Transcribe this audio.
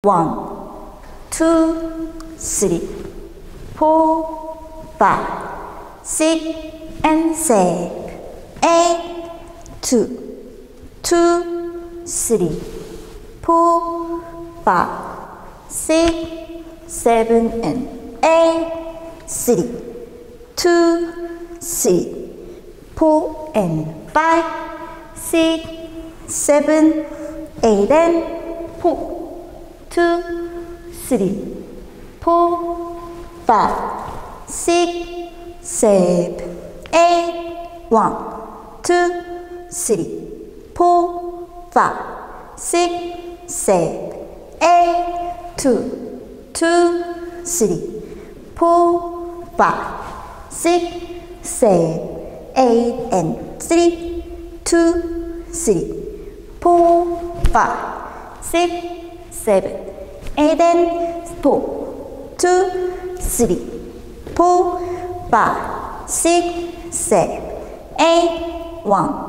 1, 2, 3, 4, 5, 6, and 7, 8, 2, 2, 3, 4, 5, 6, 7, and 8, 3, 2, 3, 4, and 5, 6, 7, 8, and 4, 2, 3, 4, 5, 6, 7, 8, 1, 2, 3, 4, 5, 6, 7, 8, 2, 2, 3, 4, 5, 6, 7, 8, and 3, 2, 3, 4, 5, 6, 7, 8, and 4, 2, 3, 4, 5, 6, 7, 8, 1,